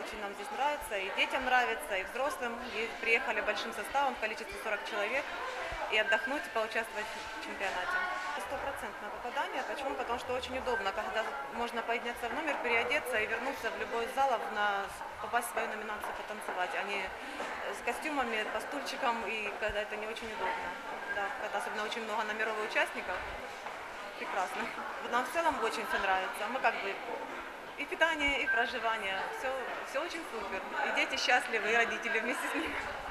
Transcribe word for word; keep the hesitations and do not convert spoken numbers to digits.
очень нам здесь нравится, и детям нравится, и взрослым. И приехали большим составом в количестве сорок человек, и отдохнуть, и поучаствовать в чемпионате. Стопроцентное попадание. Почему? Потому что очень удобно, когда можно подняться в номер, переодеться и вернуться в любой из залов, на, попасть в свою номинацию, потанцевать. Они с костюмами, по стульчикам, и когда это не очень удобно. Да, когда особенно очень много номеров и участников. Прекрасно. Нам в целом очень все нравится. Мы как бы и питание, и проживание. Все, все очень супер. И дети счастливы, и родители вместе с ними.